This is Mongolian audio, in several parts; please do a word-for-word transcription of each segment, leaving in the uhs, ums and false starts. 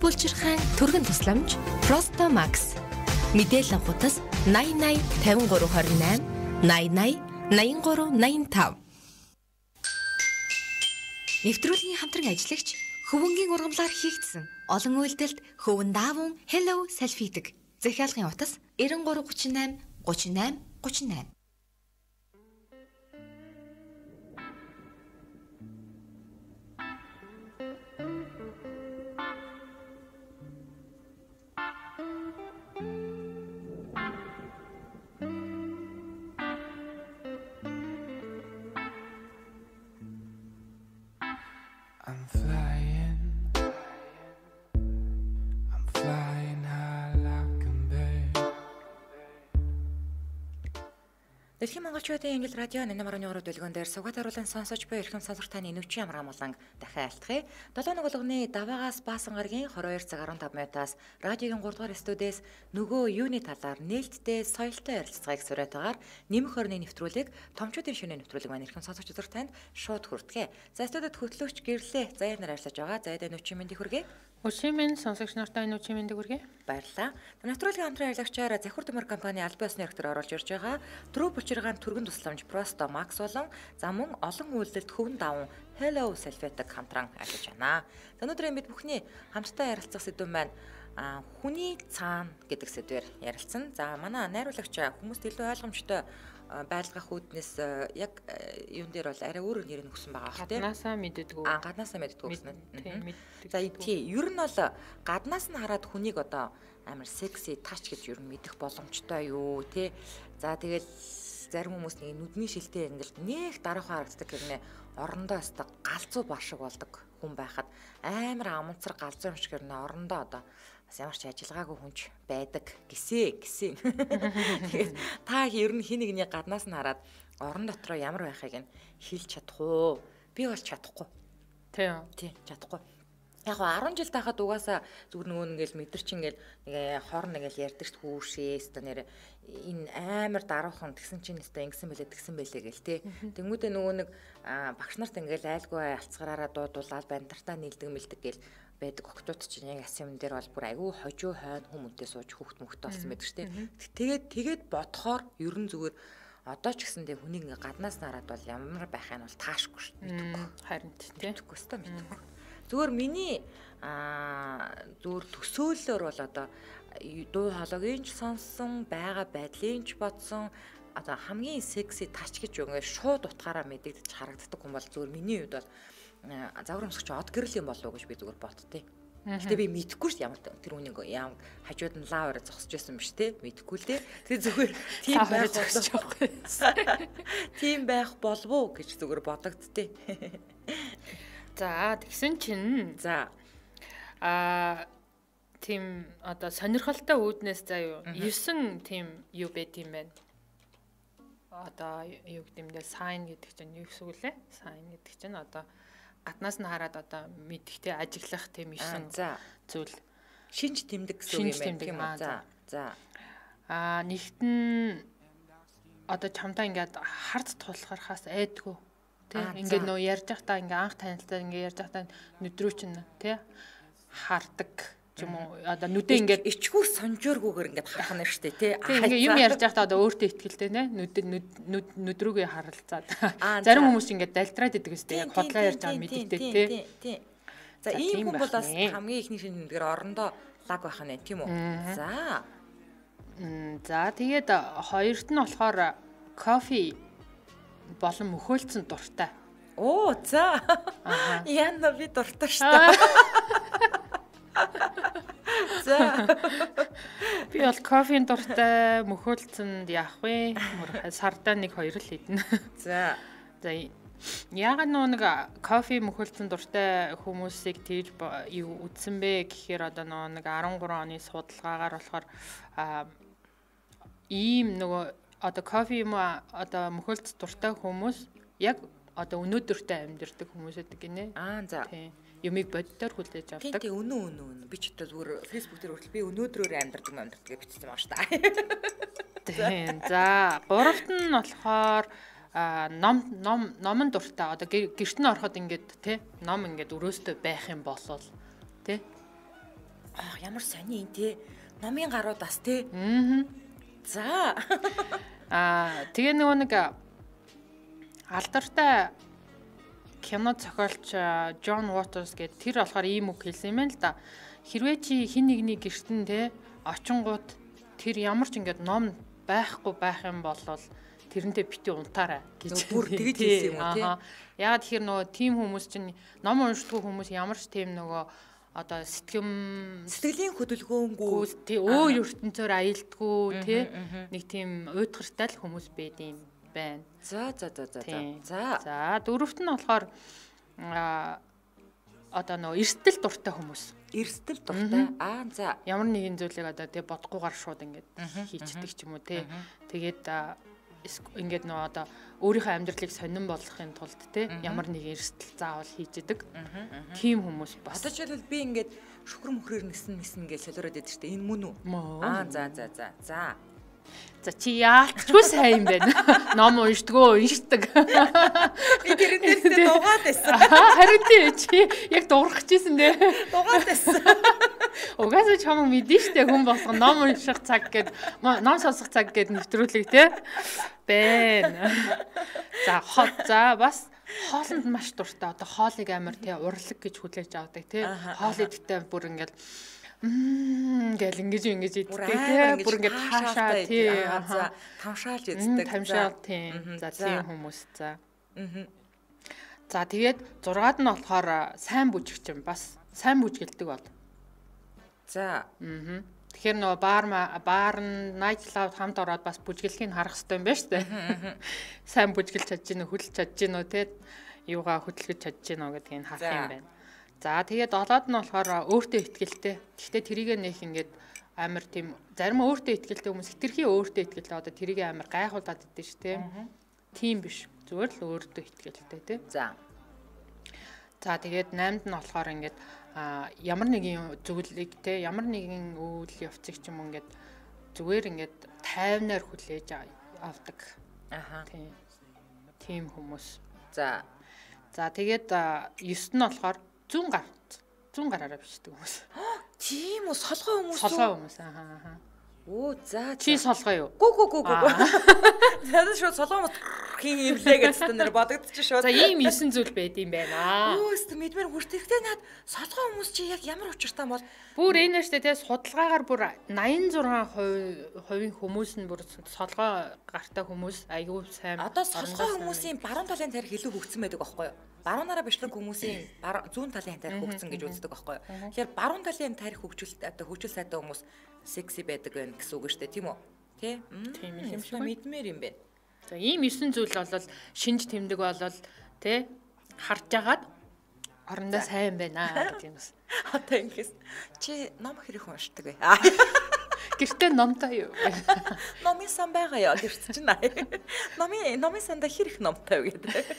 булчирхайн түргэн тусламж Просто Max. Мэдээлэл хутас наян наян тавин гурав хорин найман наян наян наян гурав наян тав. Нэвтрүүлгийн хамтран ажиллагч хөвөнгийн ургамлаар хийгдсэн олон үйлдэлд хөвөн даавун Hello салфитэг. Захиалгын утас найман гурав гучин найман гучин найман гучин найман. I'm flying, I'm flying high like a bird. Дэлхийн монголчуудын англи радио нэмэр орны уруу дэлгүүн дээр сугаад оруулан сонсож буй эрхэм сонсогч таны нүчийн амар амгалан дахин айлтгая. долоо ногоолгоны даваагаас баасан гарагийн двадцать two цаг фифteen минутаас радиогийн three дугаар студиэс нөгөө юуны талаар нээлттэй соёлтой ярилцлагыг сураатагаар нэмэх орны нэвтрүүлэг томчуудын шөнө нэвтрүүлэг маань эрхэм сонсогч өдөр танд шууд хүртгэ. За студид хөтлөгч гэрлээ заяа нар ажиллаж байгаа. Заяа нүчийн мэндийг хүргэе. Өшимэн сонсогч нартай нүчийн мэндийг хүргэе. Баярлалаа. Нэвтрүүлгийн хамтран ярилцагчаар Захир төмөр компани аль биесны эрхтэр оруулж ирж байгаа. Трүү булчиргаан түргэн тусламж Просто Max болон за мөн олон үйлдэлд хөвөн даван Hello салфитэг хамтран ажиллаж байна. Өнөөдөр бид бүхний хамтдаа ярилцах сэдв маань хүний цаана гэдэг сэдвээр ярилцсан. За манай найруулагч хүмүүст илүү ойлгомжтой байлгах үүднээс яг юун дээр бол арай өөр нэр нөхсөн байгаа бах тийм. Гаднаасаа мэддэггүй. Аа гаднаасаа мэддэггүй гэсэн. Тийм. За тий, ер нь бол гаднаас нь хараад хүнийг одоо амар секси тач гэж ер нь мэдэх боломжтой юу тий. За тэгэл зарим хүмүүс нэг нүдний шилтэй ингээл нэг дараахан харагддаг гэнэ орондоо өстө галзуу бар шиг болдог хүн байхад амар аманцар галзуу юм шиг гэрнэ орондоо одоо бас ямар ч ажиллагаагүй хүнч байдаг гисээ гисээ. Тэгээд та ер нь хин нэгний гаднаас нь хараад орон дотроо ямар байхыг нь хэлж чадах уу? Би бол чадахгүй. Тийм. Тийм, чадахгүй. Яг ten жил тахад угаасаа зүгээр нөгөө ингээл мэдэрч ингээл нэг хорн ингээл ярьдаг ш хүүшээ өстө нэр энэ амар даруухан тэгсэн чинь өстө ингэсэн байлээ тэгсэн байлээ гээл тий. Тэнгүүдээ нөгөө нэг багш нарт ингээл айлгүй алцгараараа дуудуулаад бантартаа нийлдэг мэлдэг гээл байдаг октод чинь яг асем дээр бол бүр айгүй хожуу хойно хүмүүнтэй сууж хүүхд мөхтэй болсон байдаг ш тий. Тэгээд тэгээд бодохоор ерөн зүгээр одоо ч гэсэндээ хүнийг ингээ гаднаас нараад бол ямар байхыг нь бол таашгүй ш. Мэдхгүй. Харин тий. Мэдхгүй өстө мэдхгүй. Зүгээр миний аа зүгээр төсөөллөөр бол одоо дуу хоолойгийн ч сонссон, байгаа байдлын ч бодсон одоо хамгийн секси тач гэж үгээ шууд утгаараа мэдэгдэж харагддаг хүн бол зүгээр миний хувьд бол загвар өмсгч од гэрэл юм болов уу гэж би зүгээр бодтыг. Гэтэ би мэдэхгүй ш ямар тэр үнийг ямар хажууд нь лаваар зогсож байсан юм биш те мэдэхгүй л те. Тэгээ зүгээр тийм байх зогсож байхгүй. Тийм байх болов уу гэж зүгээр бодогдтыг. За тэгсэн чинь за аа тийм одоо сонирхолтой үүднээс заа юу нine тийм юу байт юм байна. Одоо юу гэмдээ сайн гэдэг чинь юу гэсэн үг лээ? Сайн гэдэг чинь одоо гаднаас нь хараад одоо мэдхтэй ажиглах тийм нine за зүйл шинж тэмдэг гэсэн үг юм байна. За за аа нэгтэн одоо чамдаа ингээд хард тулгархаас айдгүй. Тэ ингээд нөө ярьж байхдаа ингээ анх танилцаад ингээ ярьж байхдаа нүдрүү чинь тэ хардаг ч юм уу одоо нүдээ ингээд ичгүүр сонжооргүйгээр ингээд харах нь штэ тэ ингээ юм ярьж байхдаа одоо өөртөө ихтгэлтэй нэ нүд нүдрүүгээ харалцаад зарим хүмүүс ингээд далтраад идэг үстэй яг хотлоо ярьж байгаа мэддэгтэй тэ за ийм хүн бол бас хамгийн ихний шинэ нэгэр орондоо лаг байх нь тийм үү за за тэгээд хоёрт нь болохоор кофе болон мөхөөлцөн дуртай. Оо за. Яна би дуртай шүү дээ. За. Би бол кофеийн дуртай, мөхөөлцөнд яах вэ? Сардаа нэг хоёр л идэнэ. За. За яагаад нэг кофе мөхөөлцөн дуртай хүмүүсийг тэгж юу үтсэн бэ гэхээр одоо нэг thirteen оны судалгаагаар болохоор ийм нөгөө одоо кофе юм одоо мөхөлц дуртай хүмүүс яг одоо өнөөдөртөө амьдэрдэг хүмүүс гэдэг гинэ. Аа за. Тийм. Юмыг боддоор хүлээж авдаг. Тийм өнөө өнөө өнөө. Би ч одоо зүгээр Facebook дээр хүртэл би өнөөдрөөр амьдэрдэг амьдэрдэг гэж бичсэн байгаа шүү дээ. Тийм. За, гуравт нь болохоор ном ном номон дуртай одоо гэрт нь ороход ингээд тий ном ингээд өрөөстэй байх юм болол тий ямар сони юм те. Номын гарууд бас те. Аа. За. Аа тэгээ нөгөө нэг алдартай кино зохиолч Джон Уотерс гэдэг тэр болохоор ийм үг хэлсэн юм байна л да. Хэрвээ чи хин нэгний гэртэн те очингууд тэр ямар ч ингээд ном байхгүй байх юм бол тэрнтэй бити унтаарай гэж бүр тэгж хэлсэн юм уу те. Яагаад тэгэхээр нөгөө тим хүмүүс чинь ном уншдаг хүмүүс ямар ч тийм нөгөө одоо сэтгэм сэтгэлийн хөдөлгөөнгүй тий өөр ертөнцөөр аялдгүй тий нэг тийм уйтгартай л хүмүүс байд юм байна. За за за за за. За дөрөвт нь болохоор а одоо нөгөө эрсдэл дуртай хүмүүс. Эрсдэл дуртай. Аа за. Ямар нэгэн зүйлийг одоо тий бодохгүйгээр шууд ингээд хийчихдэг ч юм уу тий. Тэгээд ингээд нөгөө одоо өөрийнхөө амьдралыг сонирн болгохын тулд те ямар нэг эрсдэл заавал хийж идэг. Тийм хүмүүс бас. Одоо жишээлбэл би ингээд шүхэр мөхрээр нисэн нисэн гэж солиороод байдаг шүү дээ. Энэ мөн үү? Аа за за за. За. За чи яалтчгүй сайн юм байна. Ном уншдгөө уншдаг. Би тэрэн дээрээ дугаад байсан. Харин тий чи яг дуурах гэжсэн дээ. Дугаад байсан. Угаасаа чамаг мэдэн штэ хүн болсон ном унших цаг гээд ном сонсох цаг гээд нэвтрүүлэг те. Бэн. За хот за бас хоолнд маш дуртай. Одоо хоолыг амар те урлаг гэж хүлээж авдаг те. Хоол идэхтэй бүр ингээд мм гэл ингэж ингэж иддэг те. Бүр ингээд хаашаа тий. За тамшаалж иддэг. Тамшаал тий. За тийм хүмүүс за. За тэгээд зургаад нь болохоор сайн бүжигчин бас сайн бүжгэлдэг бол. За. Аа. Тэгэхээр нөгөө баар баар нь night club хамт ороод бас бүжгэлхийг харах хэрэгтэй юм байна шүү дээ. Сайн бүжгэлж чадж гинөө хөлж чадж гинөө те юугаа хөдөлгөж чадж гинөө гэдгийг харах юм байна. За тэгээд долоод нь болохоор өөртөө ихтгэлтэй. Гэхдээ тэрийг нэх ингээд амар тийм зарим өөртөө ихтгэлтэй хүмүүс хитрхи өөртөө ихтгэлтэй одоо тэрийг амар гайхуулаад идэв шүү те. Тийм биш. Зүгээр л өөртөө ихтгэлтэй те. За. За тэгээд наймд нь болохоор ингээд а ямар нэгэн зүйлийг те ямар нэгэн үйл явцыг ч юм ингээд зүгээр ингээд тайвнаар хүлээж авдаг. Аха. Тийм. Тийм хүмүүс. За. За тэгээд ёс нь болохоор зүүн гар зүүн гараараа бичдэг хүмүүс. Тийм үү солгоо хүмүүс үү? Солгоо хүмүүс аа аа. Оо за чи солгоо юу? Гү гү гү гү. За шууд солгоо хийн юмлээ гэж тань бодогдчих шууд. За ийм есөн зүйл байд юм байна. Өө өстө мэдмэр хүртэхтэй наад солгоо хүмүүс чи яг ямар учиртай бол бүр энэ штэ те судалгаагаар бүр найман зургийн хувийн хүмүүс нь бүр солгоо гартай хүмүүс айгүй сайн. Одоо солгоо хүмүүсийн баруун талын тарих илүү хөгцсөн байдаг байхгүй юу? Баруунаараа бичлэг хүмүүсийн зүүн талын тарих хөгцсөн гэж үздэг байхгүй юу? Тэгэхээр баруун талын тарих хөгжүүлэлт одоо хөгжил сайтай хүмүүс секси байдаг байна гэсэн үг шүү дээ тийм үү? Тэ? Тийм юм шиг мэдмээр юм байна. За ийм есөн зүйл бол шинж тэмдэг болол тэ харж агаад орондоо сайн байна гэдэг юм бас. Одоо ингэс чи ном хэрэг уншдаг вэ? Гэртээ номтой юу? Номын сан байгаа яа гэрт чинь. Номын номын санда хэрэг номтой вэ гэдэг.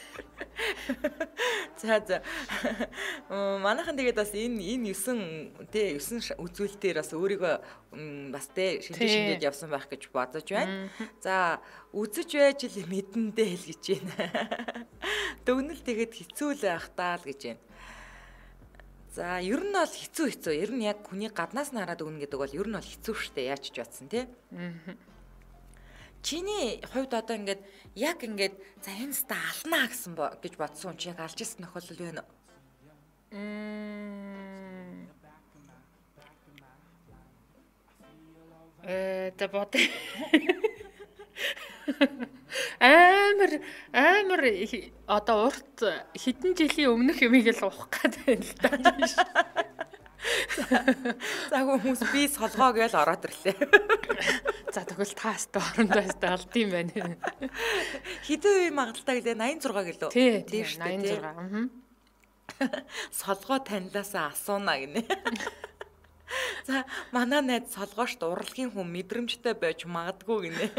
За за. Манайхан тэгээд бас энэ энэ есөн тий есөн үзүүлэлтээр бас өөрийгөө бас тий шинжлэх шинжлээд явсан байх гэж бодож байна. За үзэж байж л мэдэндээ л гэж байна. Дүгнэл тэгээд хэцүү л байх таа л гэж байна. За ер нь бол хэцүү хэцүү. Ер нь яг хүний гаднаас нь хараад өгнө гэдэг бол ер нь бол хэцүү шттэ яаж ч бодсон тий. Чиний хувьд одоо ингээд яг ингээд за энэ ста алнаа гэсэн гэж бодсон чи яг алж ирсэн тохиолдол байна уу? Мм. Э тэ бот. Амар амар одоо урт хэдэн жилийн өмнөх юмыг л уух гэдэг юм л да. За хүмүүс би солгоо гэж ороод ирлээ. За тэгвэл тааста орондоо хаста алд юм байна. Хэдэн үе магадaltaй гэлээ восемь зураг гэлөө. Тийм восемь зураг. Аа. Солгоо танилаасаа асууна гинэ. За манай найз солгоошт урлагийн хүн мэдрэмжтэй байж магадгүй гинэ.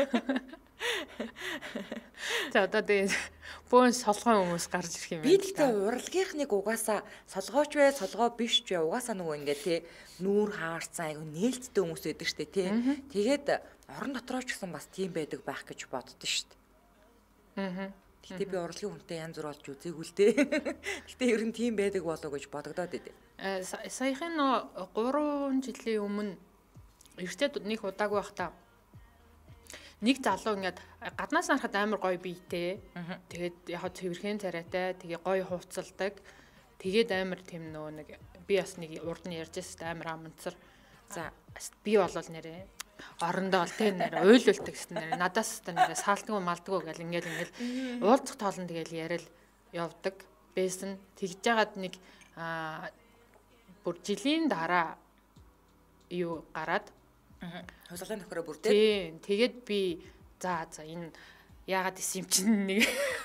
За одоо тэгээ бөөн солгоо хүмүүс гарч ирэх юм байна. Би тэгтээ урлагийнхныг угаасаа солгооч вэ, солгоо биш ч вэ угаасаа нөгөө ингээ тий нүүр хаарцсан айгу нээлттэй хүмүүс байдаг штэ тий. Тэгээд орон дотроо ч гэсэн бас тийм байдаг байх гэж боддоо штэ. Аа. Гэтэ би урлагийн хүнтэй янз бүр болж үзээгүй л дээ. Гэтэ ер нь тийм байдаг болоо гэж бодогдоод байдэ. Саяхан нөө гурван жилийн өмнө эртээ нэг удааг байхдаа нэг залуу ингээд гаднаас харахад амар гоё биетэй. Тэгээд яг цэвэрхэн царайтай, тэгээ гоё хувцалдаг. Тэгээд амар тийм нөө нэг би бас нэг урд нь ярьжсэн амар аманцар. За би болвол нэрээ орондоо л тийм нэр уйлуулдаг гэсэн нэр надаас та нэрээ саалтгүй малдгүй гэл ингээл ингээл уулзах тоолн тэгэл яриад явдаг байсан. Тэгж жагаад нэг аа бүр жилийн дараа юу гараад Хусгалын нөхөрөө бүрдээ. Тийм. Тэгээд би за за энэ яагаад исэн юм чинь нэг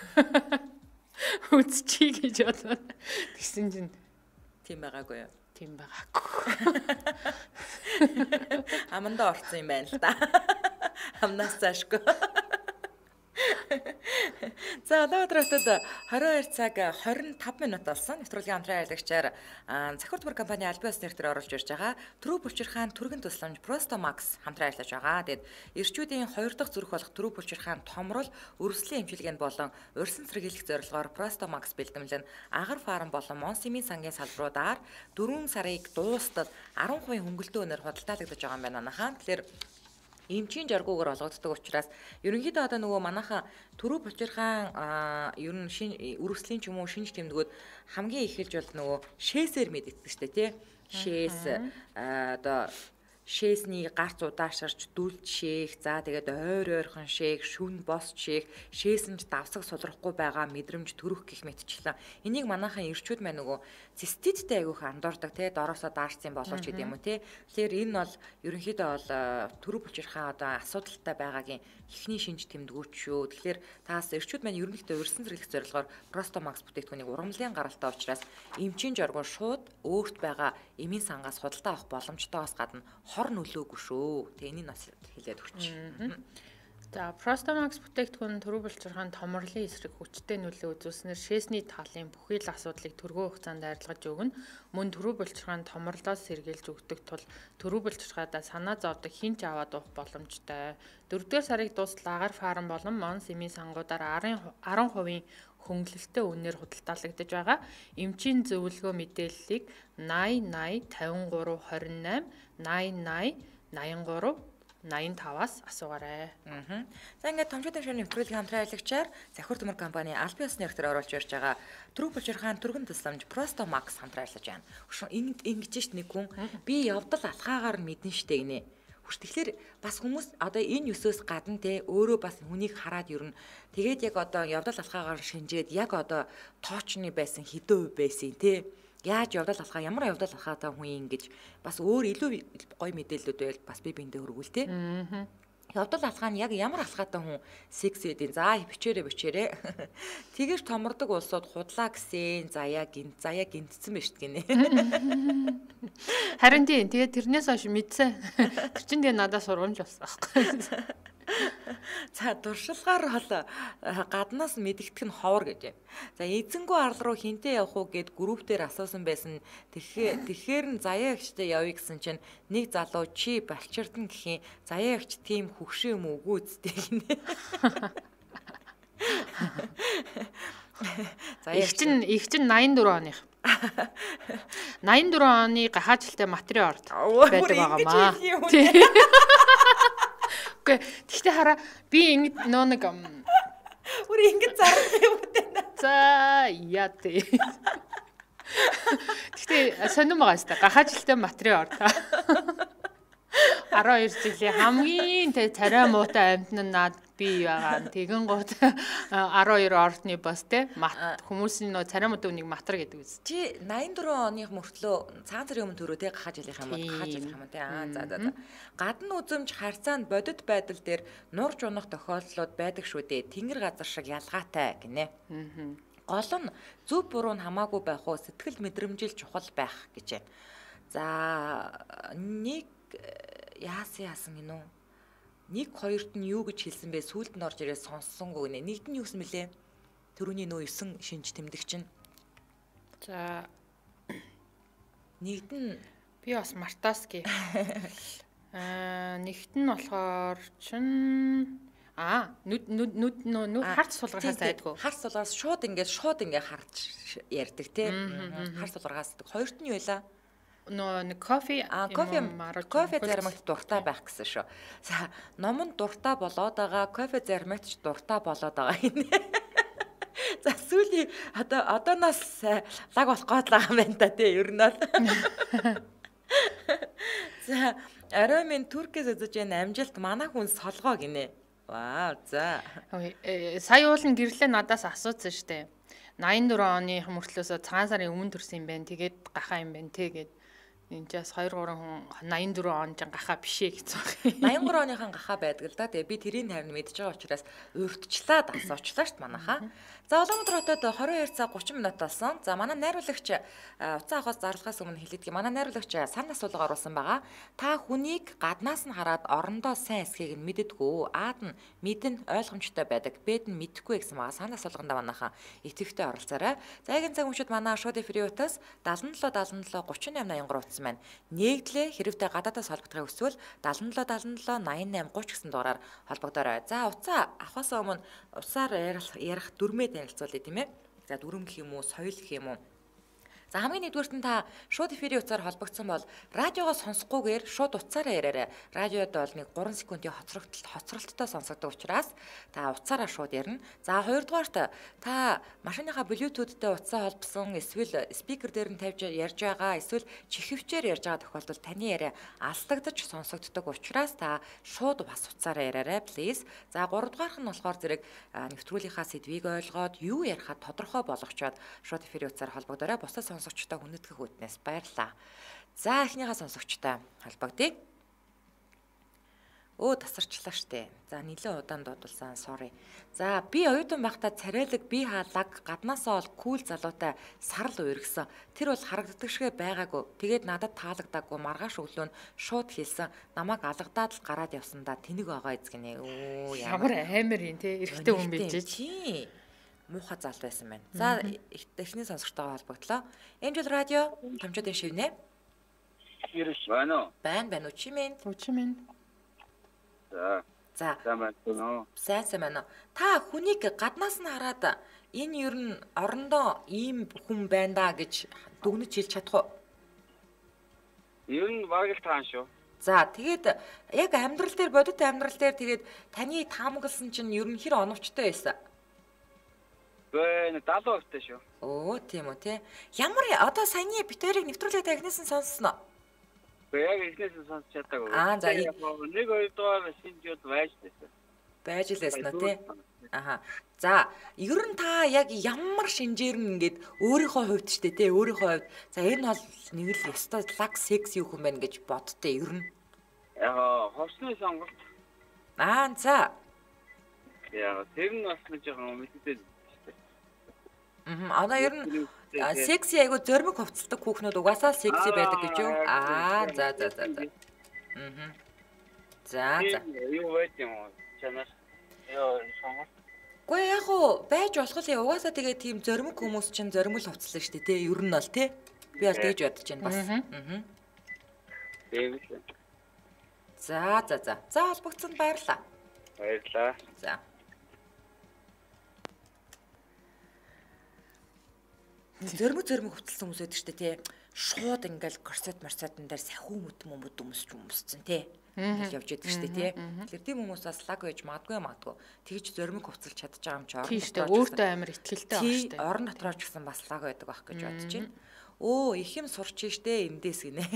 үзчихье гэж бодсон. Тэгсэн чинь тийм байгаагүй юу? Тийм байгаагүй. Амандаа орсон юм байна л да. Амнаас цаашгүй. За өнөөдрөд двадцать хоёр цаг двадцать пять минут болсон. Нэвтрүүлгийн хамтран аялагчаар Захирал Түмэр компани аль биес нэрээр оруулж ирж байгаа True Булчирхаан түргэн тусламж Prosto Max хамтран ажиллаж байгаа. Тэгэд эрчүүдийн хоёр дахь зүрх болох True Булчирхаан томрол, өрсөлийн эмчилгээнд болон урьсан сэргийлэх зорилгоор Prosto Max бэлтгэмлэн агар фарм болон Монсимийн сангийн салбаруудаар дөрвөн сарыг дуустал арван хувийн хөнгөлтөө өнөр худалдаалагдаж байгаа юм байна манайхаа. Тэгэхээр эмчийн жаргуугаар олгогддог учраас ерөнхийдөө одоо нөгөө манайхан True Булчирхаан ер нь шин үргэлжлийн ч юм уу шинж тэмдгүүд хамгийн ихэлж бол нөгөө шээсээр мэдэгддэг шүү дээ тий. Шээс одоо шээсний гарц удаашарч дүлж шээх, за тэгээд ойр ойрхон шээх, шүн бос шээх, шээсэнж давсаг сулрахгүй байгаа мэдрэмж төрөх гэх мэтчлэн энийг манайхан эрчүүд маань нөгөө циститтэй айгүйх андуурдаг тий, дороосоо даарсан болооч гэдэг юм уу тий. Тэгэхээр энэ бол ерөнхийдөө бол True Булчирхаан одоо асуудалтай байгаагийн эхний шинж тэмдгүүд шүү. Тэгэхээр таас эрчүүд маань ерөнхийдөө урьсан зэрлэх зорилгоор Prosto Max бүтээгдэхүүнийг урамлын гаралтай учраас эмчийн жаргуу шууд өөрт байгаа эмийн сангаас худалдаа авах боломжтойгоос гадна хор нөлөөгүй шүү. Тэ энийг бас хэлээд өгч. За Prosto Max бүтээгдэхүүн True Булчирхаан томрлын эсрэг хүчтэй нөлөө үзүүлснээр шээсний талын бүхий л асуудлыг түргэн хугацаанд арилгаж өгнө. Мөн True Булчирхаан томрлоос сэргийлж өгдөг тул True Булчирхаадаа санаа зовдог хинч аваад уух боломжтой. дөрөвдүгээр сарыг дуустал агаар фарм болон Монсимийн сангуудаар арван хувийн хөнгөлөлттэй үнээр худалдаалагдаж байгаа. Эмчийн зөвлөгөө мэдээллийг наян наян тавин гурав двадцать восемь наян наян наян гурав наян таваас асуугаарай. Аа. За ингээд томчууд ширхэг нэвтрүүлгийн хамтран аялагчаар Захирал Түмэр компани аль биес нэрээр оруулж ирж байгаа True Булчирхаан түргэн тусламж Prosto Max хамтран ажиллаж байна. Хөшөө ингэж шít нэг хүн би явдал алхаагаар мэднэ штэ гинэ. Хүч тэгэхээр бас хүмүүс одоо энэ ёсоос гадна те өөрөө бас хүнийг хараад юу н тэгээд яг одоо явдал алхаагаар шинжээд яг одоо тоочны байсан хэдэн үе байсан те яаж явдал алхаа ямар явдал алхаатай хүн ингэж бас өөр илүү гоё мэдээлэлүүд байл бас би биэндээ хөргүүл те. Аа. Явдал алхаа нь яг ямар алхаатай хүн секс эдийн за бичээрэ бичээрэ. Тэгэж томордог улсууд худлаа гэсэн заяа гинт заяа гинтсэн байж гинэ. Харин тийм тэгээд тэрнээс хойш мэдсэн. Тэр чинь тэгээ надад сургамж болсон аахгүй. За дуршилгаар бол гаднаас мэдэгдэх нь ховор гэж. За эзэнгүү арал руу хинтээ явах уу гэд групп дээр асуусан байсан. Тэгэхээр тэгэхээр нь заяа гэгчтэй явъя гэсэн чинь нэг залуу чи балчирдан гэхийн заяа гэгч тийм хөвшөө юм үгүй үстэй гинэ. За их чин их чин восемьдесят четыре оных. восемьдесят четыре оны гахаажилтай материал орд байдаг байгаамаа. Окей. Тэгтээ хараа би ингэ нөө нэг үр ингэ зарах юм байна. За яа тий. Тэгтээ сонирм байгаа шүү дээ. Гахаажилтай материал орд. twelve жилийн хамгийн тэ царай муутай амьтан нь над би байгаа. Тэгэн гот twelve ордны бас тэ мат хүмүүсийн нөө царай муутай үнийг матар гэдэг үз. Чи ninety four оны мөртлөө цагаан цэргийн өмнө төрөө тэ гахаж ялах юм уу? Гахаж ялах юм уу тэ? Аа за за за. Гадна үзэмж харьцаанд бодит байдал дээр нурж унах тохиолдлууд байдаг шүү дээ. Тэнгэр газар шиг ялгаатай гинэ. Аа. Гол нь зөв буруу нь хамаагүй байх уу? Сэтгэл мэдрэмжил чухал байх гэж байна. За нэг яасан яасан гинөө. Нэг хоёрт нь юу гэж хэлсэн бэ? Сүүлд нь орж ирээ сонссонгүй нэ. Нэгд нь юу гэсэн мөлий? Төрөний нөө есөн шинж тэмдэг чинь. За нэгд нь би бас мартааски. Аа нэгт нь болохоор чин Аа, нүд нүд нүд нүд харц сулгахаас айдгүй. Харц сулгаас шууд ингээд шууд ингээд харж ярьдаг тий. Харц сулгаас хоёрт нь юу вэ? Нөө нэг кофе а кофе кофе зармагт дуртай байх гэсэн шүү. За номонд дуртай болоод байгаа, кофе зармагт дуртай болоод байгаа юм. За сүүлийн одоо одооноос лаг болох гээд байгаа юм байна та тий ер нь бол. За орой минь Туркээс үзэж байна амжилт манай хүн солгоо гинэ. Вау за. Сая уулын гэрлээ надаас асуусан штэ. найман дөрвөн оны мөртлөөсөө цагаан сарын өмнө төрсэн юм байна. Тэгээд гахаа юм байна те гэд. Энэчээс хоёр гурван хүн найман дөрвөн онд гахаа бишээ гэсэн. найман гурван оныхан гахаа байдаг л да. Тэгээ би тэрийг харин мэдж байгаа учраас урьдчлаад асуучлаа шүү дээ манайхаа. За Улаанбаатар хотод двадцать хоёр цаг thirty минут болсон. За манай найруулагч уцаа авахаас зарлахаас өмнө хэлэдэг. Манай найруулагч сайн асуулга оруулсан байгаа. Та хүнийг гаднаас нь хараад орондоо сайн эсхийг нь мэддэггүй. Аад нь мэдэн ойлгомжтой байдаг. Бэд нь мэдэхгүй гэсэн байгаа. Сайн асуулганд манайхаа итгэвтэй оролцоорой. За эгийн цаг мөчид манай шууд эфир утас seven seven seven seven thirty-eight eighty-three утсан байна. Нээгдлээ хэрвээ гадаадаас холбогдохыг хүсвэл seven seven seven seven ninety-eight thirty гэсэн дугаараар холбогдоорой. За уцаа авахаас өмнө уцаар ярих дөрмөд ярилцуулъя тийм ээ. За дүрм гэх юм уу, соёл гэх юм уу. За хамгийн нэгдүгээрт нь та шууд эфирийн утсаар холбогдсон бол радиогоо сонсохгүйгээр шууд утсаараа яриарай. Радиод бол нэг three секундын хоцрогдолт хоцролттой сонсогддог учраас та утсаараа шууд ярина. За хоёрдугаарт та машиныхаа Bluetooth-тэй утсаа холбосон эсвэл спикер дээр нь тавьж ярьж байгаа эсвэл чихвчээр ярьж байгаа тохиолдолд таны яриа алстагдаж сонсогддог учраас та шууд бас утсаараа яриарай please. За гуравдугаарх нь болохоор зэрэг нэвтрүүлгийнхаа сэдвийг ойлгоод юу ярихад тодорхой болгочоод шууд эфирийн утсаар холбогдорой. Бусдад сонсогчтой хүндэтгэх үтнээс баярлалаа. За эхнийхээ сонсогчтой холбогдъё. Өө тасарчлаа штэ. За нэлээд удаан дуудулсан sorry. За би оюутан байхдаа царайлаг би хаалаг гаднаасаа ол кул залуутай сарл уургсан. Тэр бол харагддаг шигэ байгаагүй. Тэгээд надад таалагдаагүй маргааш өглөө нь шууд хэлсэн. Намайг алгадаад л гараад явсан да тэнэг байгаа эзгэнэ. Өө ямар амар юм те эрэгтэй хүн байж чи. Муухай зал байсан байна. За эхний сонсогчтойгоо холбогдлоо. Энэ жил радио хамчуудын шивнэ. Ирэх байна уу? Байна байна уу чи минь? Үчи минь. За. За. Сайн сайн байна. Та хүнийг гаднаас нь хараад энэ ер нь орондоо ийм хүн байна да гэж дүгнэж хэлж чадах уу? Ер нь баг л таан шүү. За тэгээд яг амьдрал дээр бодит амьдрал дээр тэгээд таны таамагласан чинь ер нь хэр оновчтой байсан? Гэ даалуу өгтэй шүү. Оо тийм үү те. Ямар одоо саяны битэрийг нэвтрүүлэг технээс нь сонссноо? Гэ яг эхнээс нь сонсч чадаагүй. Аа за нэг хоёр дугаар шинжүүд байж байсан. Байж лээсэн үү те. Аха. За ер нь та яг ямар шинжээр нь ингээд өөрийнхөө хувьд ч те өөрийнхөө хувьд за энэ бол нэг л ёстой лаг секс юу хүн байна гэж боддөө ер нь. Яг ховсны сонголт. Аа за. Яг тэр нь бас нэг жоохон мэддэг. Мм одоо ер нь секси айгу зөрмөг хувцалдаг хүүхнүүд угаасаа секси байдаг гэж юу? Аа за за за за. Мм. За за. Юу байт юм уу? Чанаас ёо сонголт. Гүй яг уу байж болох л угаасаа тэгээ тийм зөрмөг хүмүүс чинь зөрмөл хувцлаа шүү дээ тий ер нь бол тий. Би бол тэгж бодож байна бас. Аа. Тийм үү. За за за. За холбогдсонд баярлаа. Баярлалаа. За. Зөрмөг зөрмөг хувцалсан хүмүүс байдаг шүү дээ тий. Шууд ингээл корсет марсетан дээр сахиу мөтмөн мөд өмсч өмсцэн тий. Ингээл явж идэг шүү дээ тий. Тэгэхээр тийм хүмүүс бас лаг байж магадгүй магадгүй. Тэгж зөрмөг хувцалж чадчих байгаа юм чи орон дотор өөртөө амар ихтгэлтэй байх шүү дээ. Орон дотроо ч гэсэн бас лаг байдаг байх гэж бодож байна. Өө их юм сурч штэ эндээс гинэ.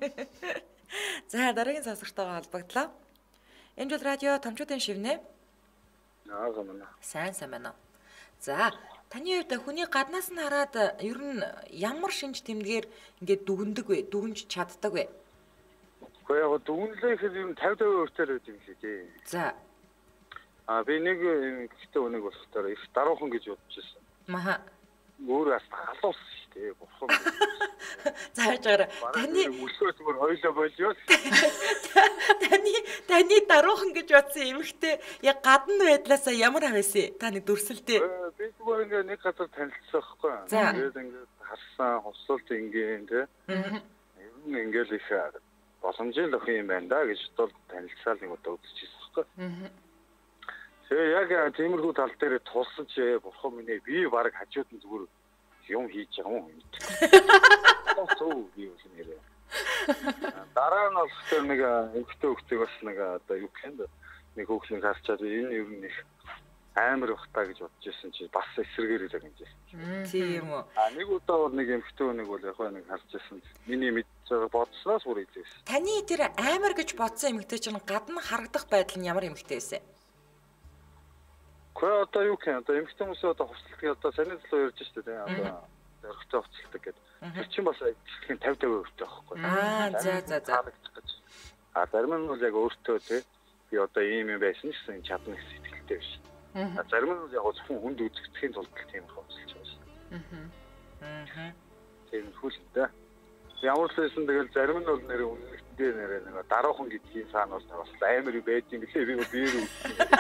За дараагийн сонсогчтойгоо холбогдлоо. Энэ жил радио томчуудын шивнэ. Аа гомно. Сайн сайн байна. За таны хувьд хүний гаднаас нь хараад ер нь ямар шинж тэмдгээр ингээд дүгндэг вэ? Дүгнж чаддаг вэ? Гэхдээ яг дүгнэлээ гэхэд ер нь fifty percent өөртөө байдаг юм шиг тий. За. А би нэг ихтэй өнөг болохоор их даруухан гэж бодож байсан. Маха. Өөр бас халуус шүү дээ. Бурхан. Зааж байгаа. Таны өсөө зүгээр хоёлоо болёо. Таны таны даруухан гэж бодсон эмэгтэй яг гадна байдлаасаа ямар авээсэ? Та нэг дүрсэлтэй. Би зүгээр ингээ нэг газар танилцсан байхгүй. Тэгээд ингээ харсан, хувцалт ингийн тий. Ер нь ингээл их боломжтой өх юм байна да гэж бол танилцсаал нэг удаа үзчихсэн байхгүй. Тэгээ яг тиймэрхүү тал дээр тулсаж бурхан минь би баг хажууд нь зүгээр юм хийж байгаа юм. Тоо би үгүй нэрээ. Дараа нь болохоор нэг эмхтэй хөлтийг бас нэг одоо юу гэх юм бэ? Нэг хөөхлийг харчаад энэ ер нь их амар бахтаа гэж бодож ирсэн чи бас эсрэгээр ирэх юм жишээ. Тийм үү. А нэг удаа бол нэг эмхтэй нэг бол яг нэг харж ирсэн. Миний мэдж бодсноос бүр хэлсэн. Таны тэр амар гэж бодсон эмхтэй чинь гадна харагдах байдал нь ямар эмхтэй байсан? Гэхдээ одоо юу гэх юм одоо эмхтэй хүмүүс одоо хувцалтыг одоо саний төлөө ярьж штэ тийм одоо зөрөгтэй хувцалдаг гэдэг. Тэр чинь бас ихэнх нь пятьдесят процент байхгүй. Аа за за за. А зарим нь бол яг өөртөө тийм би одоо ийм юм байсан гэсэн чадна гэсэн сэтгэлтэй биш. А зарим нь яг зөвхөн хүнд үзэгдэхийн тулд тийм хувцалж байгаа шээ. Аа. Тийм хүлтэй. Ямар ч байсан тэгэл зарим нь бол нэр үнэхээр нэр нэг дараахан гэдгийн цаана бол бас амар юу байж юм гэлээ би биер үү.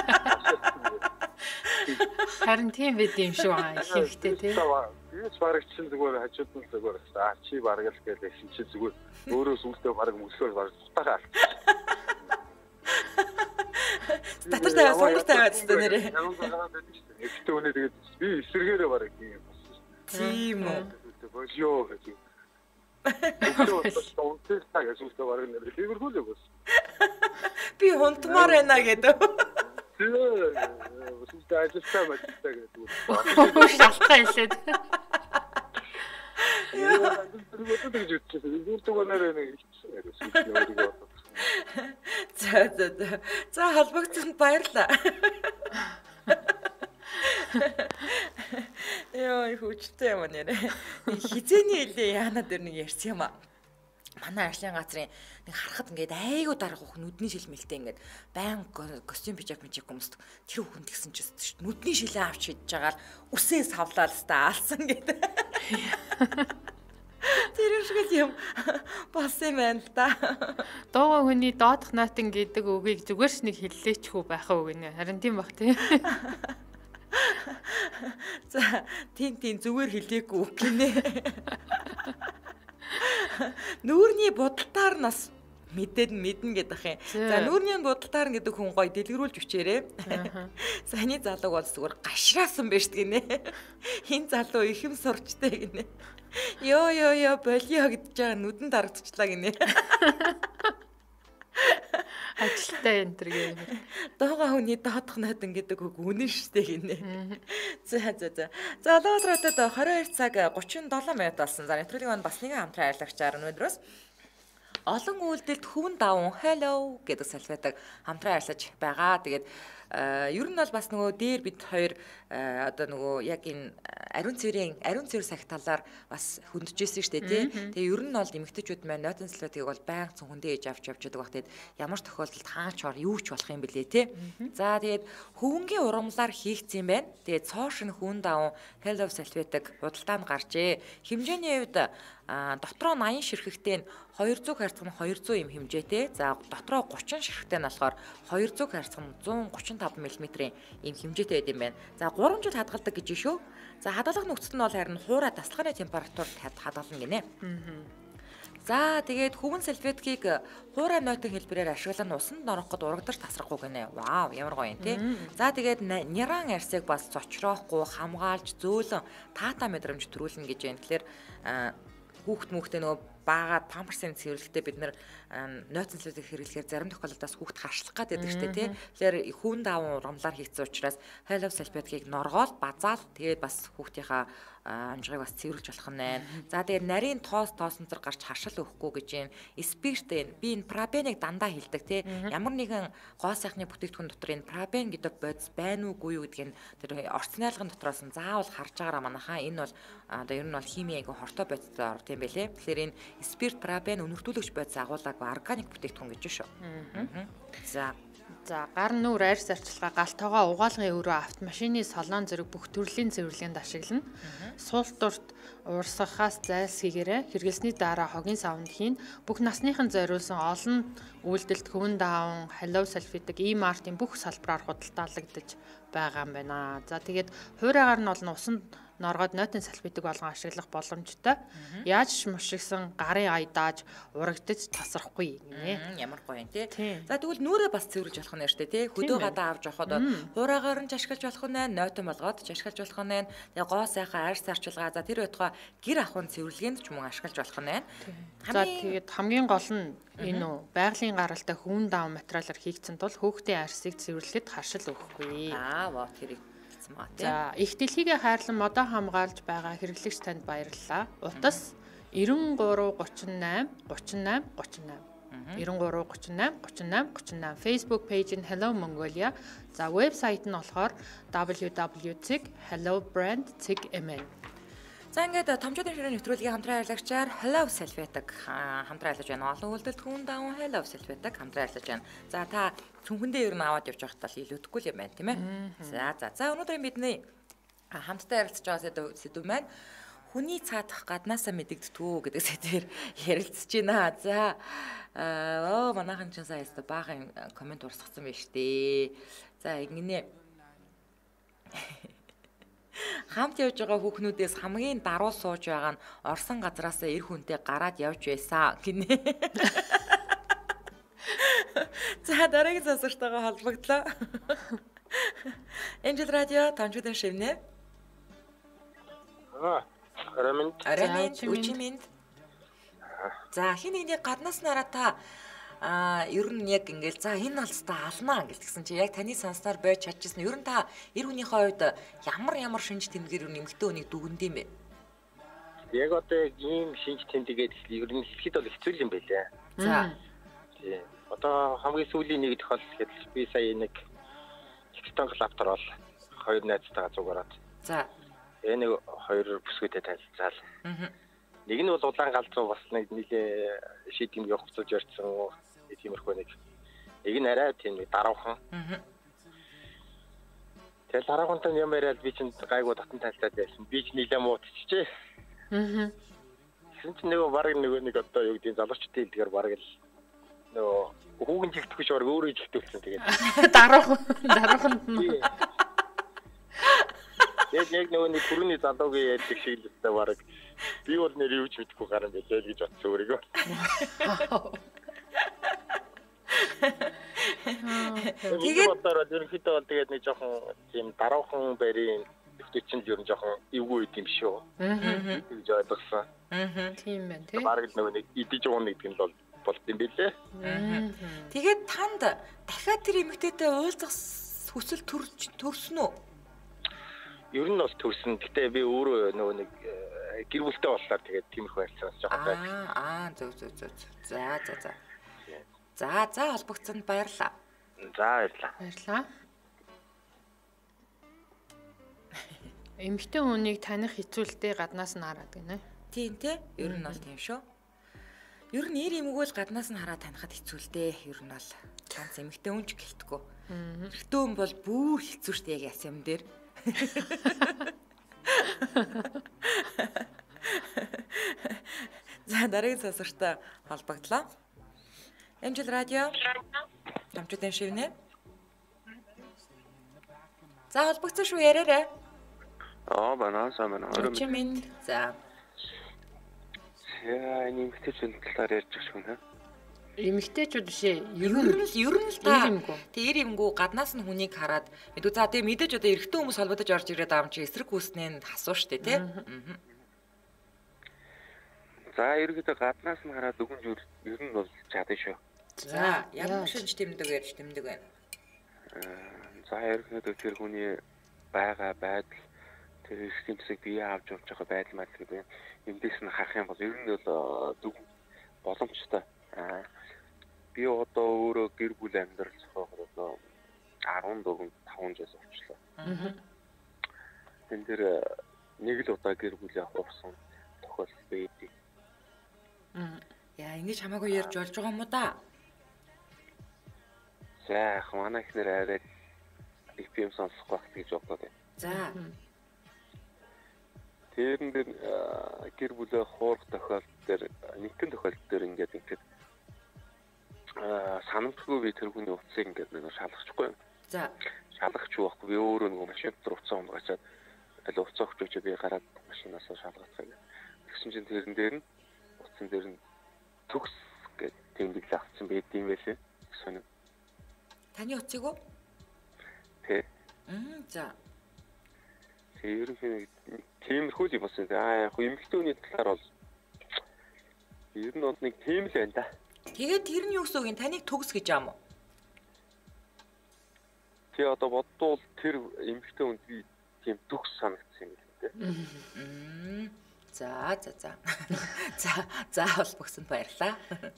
Харин тийм байд юм шүү аа ихтэй тий. Би ч бараг чинь зүгээр хажууд нь зүгээр аа чи бараг л гэлээсэн чи зүгээр өөрөө сүлдээ бараг мөсгөр бараг тутахаа. Татар тавиа сунгар тавиад өстө нэрээ. Ихтэй үнэ тэгээд би эсэргээрээ бараг юм болсон. Тийм үү. Божоо гэж. Өстө өстө таг өстө бараг нэр тиймэрхүү л өгс. Би хунтмаар байна гэдэг. Тэгээ өстө ажилласаа мэттэй гэдэг. Шалтгаан хэлээд. Яа, тэр бодож үзчихсэн. Энэ зүгээр нэрээ ихсэн нэрээ. За за за. За холбогдсонд баярлаа. Яа, хүчтэй юм нэрээ. Хизээний хэлээ яана дээр нэг ярьсан юм аа. Манай ажлын газрын нэг харахад ингээд айгуу дарах хөх нүдний шилмэлтэй ингээд байн костюм пижак мижик хүмүүст тэр хүнд гисэн ч шүү. Нүдний шилээ авч хийж байгаа л үсээ савлаад та алсан гэдэг. Тэр шиг юм болсон байна л да. Дууга хүний доодох наатан гэдэг үгийг зүгээр ч нэг хэллээчгүй байхаа үг нэ. Харин тийм бах тий. За тийм тийм зүгээр хэлээгүй үг гинэ. Нүүрний будалтаар нас мэдээд мэднэ гэдэг юм. За нүүрний будалтаар гэдэг хүн гоё дэлгэрүүлж өчээрээ. Саяны залууг бол зүгээр гашраасан байж гинэ. Хин залуу их юм сурчтай гинэ. Йоо ёо ёо болио гэж байгаа нүдэн дарагдчихлаа гинэ. Ажилтаа энэ төр гэх юм. Доогоо хүний доодох наадан гэдэг үг үнэн штэ гинэ. За за за. За Лоодратад двадцать two цаг thirty-seven минут болсон. За нэвтрүүлгийн маань бас нэгэн хамтран аялагчаар өнөөдрөөс олон үйлдэлд хүн даван hello гэдэг салфетаг хамтран ажиллаж байгаа. Тэгээд ер нь бол бас нөгөө дээр бид хоёр одоо нөгөө яг энэ ариун цэврийн ариун цэвэр сахи талаар бас хөндөжсэн шүү дээ тий. Тэгээ ер нь бол эмэгтэйчүүд маань нойтон салфетыг бол байнга цүнхэндээ ээж авч явж байгаа багтээд ямар ч тохиолдолд хаач ор юу ч болох юм бэлээ тий. За тэгээд хөвөнгийн ургамлаар хийгдсэн юм байна. Тэгээд цоошин хүн даван hello салфетаг худалдаанд гарчээ. Хэмжээний хувьд дотроо eighty ширхэгтэй нь two hundred харьцах нь two hundred юм хэмжээтэй. За дотроо thirty ширхэгтэй нь болохоор two hundred харьцах нь one thirty-five мм-ийн ийм хэмжээтэй байд юм байна. За three жил хадгалдаг гэж шүү. За хадгалах нөхцөл нь бол харин хуурай тасалгааны температурт хадгална гинэ. За тэгээд хөвөн салфеткийг хуурай нойтон хэлбэрээр ашиглан усанд ороход урагдарч тасрахгүй гинэ. Вау, ямар гоё юм тий. За тэгээд няран арсыг бас цочроохгүй хамгаалж зөөлөн таата мэдрэмж төрүүлнэ гэж байна. Тэгэхээр хүүхд мөхтэй нөгөө баагаад памперсын цэвэрлэхдээ бид нэр нойтон салфетыг хэрэглэхээр зарим тохиолдолд бас хүүхд харшлах гэдэг нь шүү дээ тий. Тэгэхээр хүн даван ургамлаар хийгдсэн учраас hello салфеткийг норгоол базаал тэгээд бас хүүхдийнхаа амжирыг бас цэвэрлж болох нь байна. За тэгээд нарийн тоос тоосонцор гарч харшил өгөхгүй гэж юм. Спирт энэ би энэ парабеныг дандаа хэлдэг тий. Ямар нэгэн гоо сайхны бүтээгдэхүүн дотор энэ парабен гэдэг бодис байна уугүй юу гэдгийг тэр орцнайлгын дотроос нь заавал харж байгаараа манайхаа энэ бол одоо ер нь бол химийн айгу хортой бодистой орд юм байлээ. Тэгэхээр энэ спирт парабен өнөртүүлэгч бодис агуулгааг органик бүтээгдэхүүн гэж шүү. За За гар нүур арьс арчилгаа галтойгоо угаалгын өрөө автомашины солон зэрэг бүх төрлийн цэвэрлэгэнд ашиглана. Суул дурт уурсахаас зайлсхийгээрээ хэрэглэсний дараа хогийн савнд хийн. Бүх насныхан зориулсан олон үйлдэлд хөвөн дааван, халиу салфетик, e-mart-ийн бүх салбараар худалдаалагдаж байгаа юм байна. За тэгээд хуурайгаар нь бол усанд норгоод нойтон салфитыг болгон ашиглах боломжтой. Яаж ч мушигсан гарын ая дааж урагдаж тасрахгүй гинэ. Ямар гоё юм тий. Тийм. За тэгвэл нүрээ бас цэвэрж болох нь штэ тий. Хөдөө гадаа авч явахад хураагаар нь ч ашиглаж болох нь нойтон болгоод ч ашиглаж болох нь. Тэгээ гоо сайхан арьс арчилгаа за тэр байтугай гэр ахуйн цэвэрлэгэнд ч мөн ашиглаж болох нь. За тэгээд хамгийн гол нь энэ үү байгалийн гаралтай хөвөн даав материалаар хийгдсэн тул хүүхдийн арьсыг цэвэрлэхэд харшил өгөхгүй. Аа вот хэрэг хэлсэн маа тий. За их дэлхийгээ хайрлан модоо хамгаалж байгаа хэрэглэгч танд баярлалаа. Утас девять три три восемь три восемь три восемь девять три три восемь три восемь три восемь Facebook page нь Hello Mongolia. За вебсайт нь болохоор w w w dot hello brand dot m n. За ингээд томчуудын ширээ нэвтрүүлгийн хамтран ажиллагчаар Hello Selfie-даг хамтран ажиллаж байна. Олон үйлдэлд хүн даун Hello Selfie-даг хамтран ажиллаж байна. За та цүнхэндээ ер нь аваад явж байхдаа л илүүдэхгүй юм байна тийм ээ. За за за өнөөдөр бидний хамтдаа ярилцж байгаа сэдв маань хүний цаадах гаднаасаа мэдэгдтгүү гэдэг сэдвээр ярилцж байна. За оо манайхан ч сая яста баахан комент урсгасан байна штэ. За ингэнэ хамт явж байгаа хүүхнүүдээс хамгийн даруй сууж байгаа нь орсон газараасаа эр хүнтэй гараад явж байсан гинэ. За дараагийн засвартайгаа холбогдлоо. Энжел радио томчуудын шивнэ. Аа, арамын. Арамын үчимэнд. За хин нэгний гаднаас нараа та а ер нь яг ингээл за энэ бол та алнаа гэл тэгсэн чи яг таны санснаар байж чадчихсан. Ер нь та эр хүнийхээ хувьд ямар ямар шинж тэмдгээр нэмэгтэй хүнийг дүгнэд юм бэ? Яг одоо ийм шинж тэмдгээд ер нь хэлэхэд бол хэцүү юм байлаа. За. Тийм. Одоо хамгийн сүүлийн нэг тохиол гэхэд би сая нэг TikTok лаптор бол хоёр найзтайгаа зугаараад. За. Энэ нэг хоёр бүсгүйтэй танилцаал. Аа. Нэг нь бол улаан галзуу бас нэг нэлээ шийдэм явахцуулж ярьсан тиймэрхүү нэг. Нэг нь арай тийм нэг даруухан. Аа. Тэгэл дараагантаа юм яриад би чинь гайгүй татан тайлтаад байсан. Би ч нэлээ муутчихжээ. Аа. Тэгсэн чинь нөгөө баг нөгөө нэг одоо юу гэдэг залуучдын хэлдгээр баг л нөгөө хүүхэн жилтгэж баг өөрөө жилтүүлсэн тэгээд. Даруухан даруухан. Яг яг нөгөө нэг хүрээний залуугийн ярьдаг шиг л өстэй баг. Би бол нэр юу ч мэдэхгүй гарan байлаа гэж бодсон өөрийгөө. Тэгээд бодороо ерөнхийдөө бол тэгээд нэг жоохон тийм даруухан барийн өвчтөнд ер нь жоохон эвгүй юм шүү. Аа. гэж ойлгосон. Аа. Тийм байна тий. Бараг нөгөө нэг идэж байгаа нэг юм бол болд юм билээ. Аа. Тэгээд танд дахиад тэр эмэгтэйтэй уулзах хүсэл төрсөн үү? Ер нь бол төрсөн. Гэтэ би өөрөө нөгөө нэг гэр бүлтэй боллоо тэгээд тиймэрхүү ярьцаас жоохон байж. Аа, аа зөв зөв зөв. За за за. За за холбогдсонд баярлалаа. За баярлалаа. Баярлалаа. Эмэгтэй хүнийг таних хэцүүлтэй гаднаас нь хараад гинэ. Тийм те. Ер нь бол тийм шүү. Ер нь нэр эмгүүл гаднаас нь хараад танихад хэцүүлтэй. Ер нь бол ганц эмэгтэй хүн ч гэлтгүү. Эрэгтэй хүн бол бүр хэцүү штэ яг яс юм дээр. За дараагийн сасартай холбогдлоо. Энжел радио. Томчуудын шивнэ. За холбогдсон шүү яриарай. Аа банаа самана. Чимэнд. За. Яа, энэ эмэгтэйчүүд талаар ярьж байгаа шүү нэ. Эмэгтэйчүүд бишээ. Ер нь л ер нь л та тэр юмгүй гаднаас нь хүнийг хараад мэдүү за тэгээ мэдээж одоо эрэгтэй хүмүүс холбогдож орж ирээд аам чи эсрэг хүснээ хасуу штэ тий. За ерөөдөө гаднаас нь хараад өгөн жүр ер нь бол чадна шүү. За ямар шинж тэмдэг ярьж тэмдэг байна. За ерөөдөө тэр хүний байгаа байдал тэр эрсдэлсийг бие авч явж байгаа байдал мэл гэдэг юм. Эндээс нь харах юм бол ер нь бол дүг боломжтой. Аа би одоо өөрөө гэр бүл амьдрал зохиогоор одоо дөрвөн таван жил болчихлоо. Аа. Энд дээр нэг л удаа гэр бүл явах болсон тохиолдол байдаг. Аа. Яа, ингэж хамаагүй ярьж болж байгаа юм уу да? За, манай ихнэр арай эф эм сонсох байх гэж бодоод байна. За. Тэрэн дээр гэр бүлээ хуурах тохиолдол дээр нэгэн тохиолдол дээр ингээд ингээд санамжгүй би тэр хүний утсыг ингээд нэг шалгахгүй юм. За. Шалгахгүй байхгүй би өөрөө нэг машин дотор утсаа унгачаад Хэл уцаа өгч би гараад машинаас шалгацгаая. Тэгсэн чинь тэрэн дээр нь утсан дээр нь төгс гэж тэмдэглэл авсан байд юм байлээ. Сонио. Таны утсыг уу? Тэ. Мм за. Тэр ерөнхийдөө тиймэрхүү юм болсон. Аа яг эмэгтэйний талаар бол ер нь бол нэг тийм л байна да. Тэгээд тэр нь юу гэсэн үг юм? Таныг төгс гэж аам уу? Тэ одоо бодвол тэр эмэгтэй хүнд би тийм төгс санагдсан юм л дээ. Мм. За за за. За за бол богсонд баярлаа.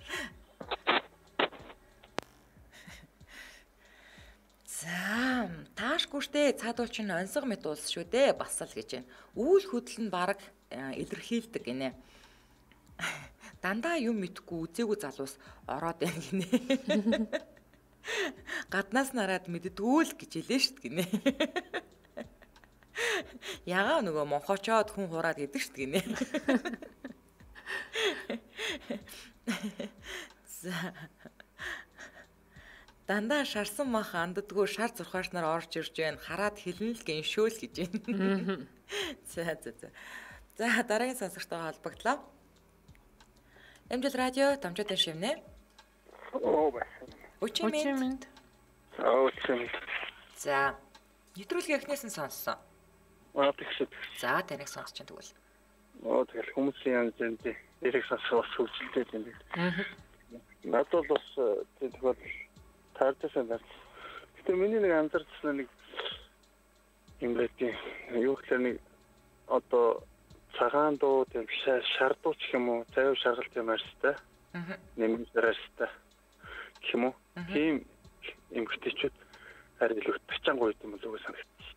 За таашгүй штэ цаадуул чинь онцгой мэт уулс шүү дээ бас л гэж байна. Үйл хөдлөл нь баг илэрхийлдэг гинэ. Дандаа юм мэдгүй үзээгүй залуус ороод байна гинэ. Гаднаас нараад мэддгүү л гэж хэлээ штт гинэ. Ягаа нөгөө монхочоод хүн хураад гэдэг штт гинэ. За дандаа шарсан мах анддггүй шар зурхааш нар орж ирж байна. Хараад хэлнэ л гиншөөл гэж байна. За за за. За дараагийн сонсогчтой холбогдлоо. Эмжил радио Томчуудын шивнэ. Оо бай. Өчимэнд. Аа өчимэнд. За нэвтрүүлгийн эхнээс нь сонссон. Аа тэгшээ. За таныг сонсч чинь тэгвэл. Оо тэгэл хүмүүсийн янз бүрийн эрэг сонсох хөвчлөлтэй юм байна. Аа. Надад бас тийм тохиол таарчсан байна. Гэтэ миний нэг анзаарсан нэг юм байдаг. Юу гэхээр нэг одоо цагаан дуу тийм шардууч юм уу? Заяа шаргалт юм ааштай. Аа. Нэмж дарааштай. Гэх юм уу? Тийм эмгтээчүүд харин илүү тачаангуй юм л үгүй санагдчих.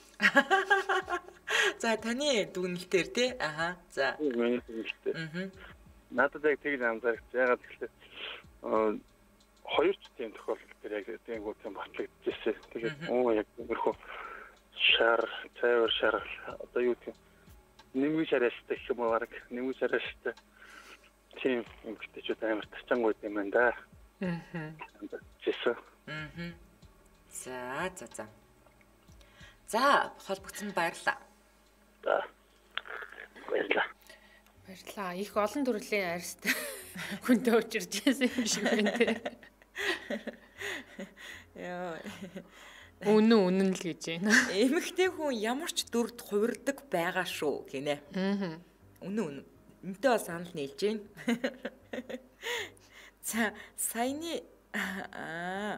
За таны дүгнэлтээр тий. Аха. За. Миний дүгнэлтээр. Аа. Надад яг тэгж анзаарч ягаад гэвэл аа хоёр ч тийм тохиолдол дээр яг тийм гоо тийм батлагдчихсэн. Тэгээд оо яг өөрхөө шар, цайвар шар одоо юу тийм нэмгэн шараастай гэх юм уу баг нэмгэн шараастай тийм эмгтээчүүд амар тачаангуй юм байна да. Аа. Жисэн. Аа. За за за. За холбогдсонд баярлалаа. За. Баярлалаа. Баярлалаа. Их олон төрлийн арьстай хүнтэй учирч байсан юм шиг байна те. Яа. Үнэн үнэн л гэж байна. Эмэгтэй хүн ямар ч дүрд хувирдаг байгаа шүү гинэ. Аа. Үнэн үнэн. Энтэй бас санал нийлж байна. За саяны аа.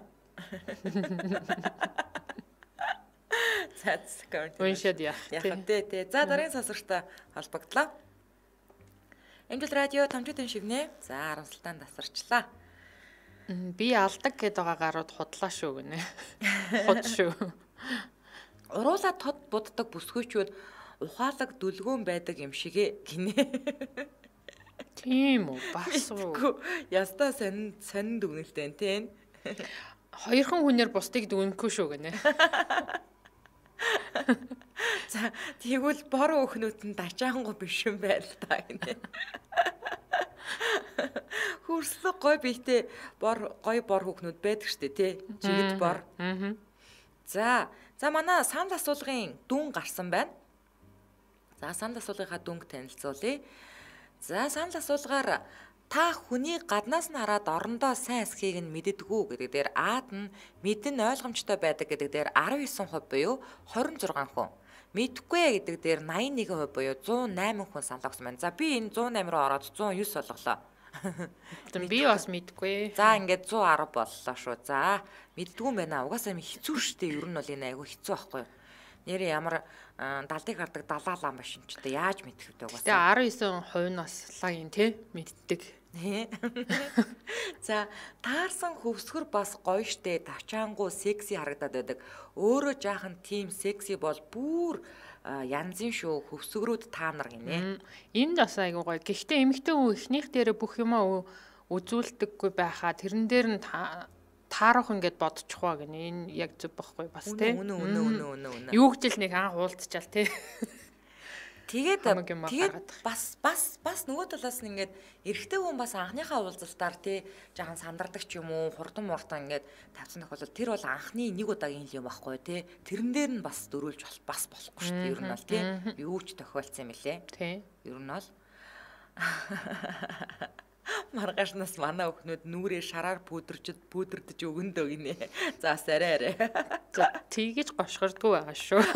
За секунд. Уншаад яах тий. Тий. За дараагийн сонсогчтой холбогдлоо. Эмжил радио Томчуудын шивнэ. За Арамсалтаан тасарчлаа. Би алдаг гэдэг байгаа гарууд худлаа шүү гинэ. Худ шүү. Уруулаа тод буддаг бүсгүйчүүд ухаалаг дүлгөөн байдаг юм шигэ гинэ. Тийм үү бас уу. Ястаа сонин сонин дүгнэлтэй тий. Хоёрхан хүнээр бусдыг дүгнэхгүй шүү гинэ. За тэгвэл бор өөхнүүд нь дачаангу биш юм байл та гинэ. Хүрслэг гой бийтэй бор гой бор хөөхнүүд байдаг штэ тий. Жигд бор. Аа. За за манай санд асуулгын дүн гарсан байна. За санд асуулгынхаа дүнг танилцуулъя. За санд асуулгаар та хүний гаднаас нь хараад орондоо сайн эсхийг нь мэддэггүй гэдэг дээр Аад нь мэдэн ойлгомжтой байдаг гэдэг дээр арван девять хувь буюу хорин зургаан хүн. Мэдхгүй гэдэг дээр найман нэг хувь буюу зуун найман хүн саналгсан байна. За би энэ зуун восемь руу ороод зуун девять болголоо. Тэгвэл би бас мэдгүй. За ингээд зуун десять боллоо шүү. За мэддгүй юм байна. Угаасаа хэцүү шттэ ер нь бол энэ айгүй хэцүү байхгүй юу? Нэрээ ямар далдыг хардаг далаа лам машинчтай яаж мэдэх вэ угаасаа. Тэгээ девять хувь нь бас лагийн тий мэддэг. За таарсан хөвсгөр бас гоё штэ тачаангу секси харагдаад байдаг. Өөрөө жаахан тим секси бол бүр янзын шүү хөвсгөрүүд та нар гинэ. Энд бас айгуу гоё. Гэхдээ эмэгтэй хүн ихнийх дээр бүх юмаа үзүүлдэггүй байхаа тэрэн дээр нь таарах ингээд бодчихваа гинэ. Энэ яг зөв байхгүй бас тий. Үнэ үнэ үнэ үнэ үнэ. Юу гэж л нэг анх уулзчаал тий. Тэгээд хамаг юм тэгээд гаргаад. бас бас бас нөгөө талаас нь ингээд эрэгтэй хүн бас анхныхаа уулзалтаар тий жаахан сандардаг ч юм уу хурдан мурдан ингээд тавьсан тохиолдол тэр бол анхны нэг удаагийн юм байхгүй тий тэрэн дээр нь бас дөрүүлж бас болохгүй шүү дээ ер нь бол тий юу ч тохиолдсон юм лээ Тий. ер нь бол маргаашнаас манай өхнүүд нүрээ шараар пүдэрч пүдэрдэж өгөндөө гинэ. За арай арай. За тийгэж гошгордгүй байгаа шүү.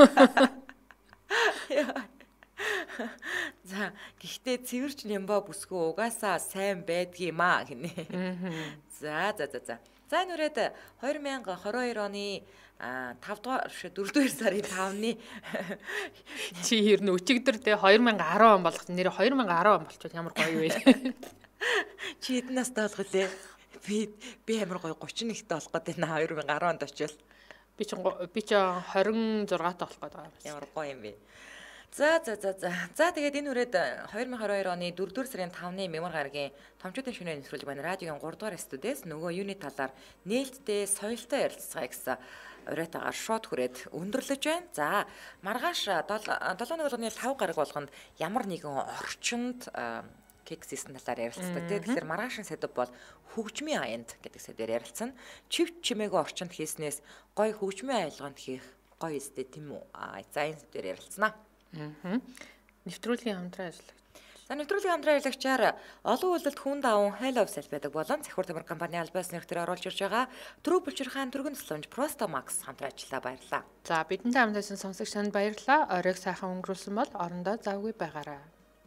За гэхдээ цэвэрч нямба бүсгүй угаасаа сайн байдгиймаа гинэ. За за за за. За энэ үрээд две тысячи двадцать two оны тавд дугаар биш дөрөвдүгээр сарын тавны Чи ер нь өчигдөр тэ two thousand ten он болох нэр two thousand ten он болчиход ямар гоё вэ? чи хэдэн настай болох вэ? Би би амар гоё thirty-one-т болох гэдэг наа two thousand ten онд очивол Би ч би ч twenty-six таа болох гэдэг байгаа. ямар гоё юм бэ. За за за за. За тэгээд энэ үрээд twenty twenty-two оны дөрөвдүгээр сарын тавны мемор гарагийн томчуудын шөнийн нэвтрүүлэг байна. Радиогийн three дугаар студиэс нөгөө юуны талаар нээлттэй соёлтой ярилцгаа гэсэн уриатагаар шууд хүрээд өндөрлөж байна. За маргааш seven өдрийн five гараг болгонд ямар нэгэн орчинд кек систем талаар ярилцдаг. Тэгэхээр маргаашийн сэдв бол хөгжмийн аянд гэдэг сэдвээр ярилцсан. Чив чимээгүй орчинд хийснээс гой хөгжмийн аялганд хийх гоё эстэй тийм үү? Аа за энэ сэдвээр ярилцсанаа. Аа. Нэвтрүүлгийн хамтран ажиллах. За нэвтрүүлгийн хамтран аялагчаар олон үйлдэлд хүн даван Hello Self байдаг болон Цэхүүр тамир компани албаас нэрээр оруулж ирж байгаа Трүү Булчирхаан түргэн тусламж Просто Max хамтран ажиллаа баярлалаа. За бидэнтэй хамтдасан сонсогч танд баярлалаа. Оройг сайхан өнгөрүүлсэн бол орондоо завгүй байгаарай.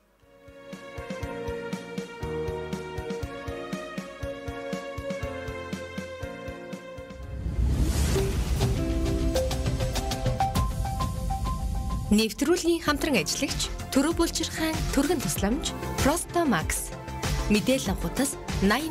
Нэвтрүүлгийн хамтран ажиллагч Трүү Булчирхаан түргэн тусламж Просто Max мэдээлэл авахутас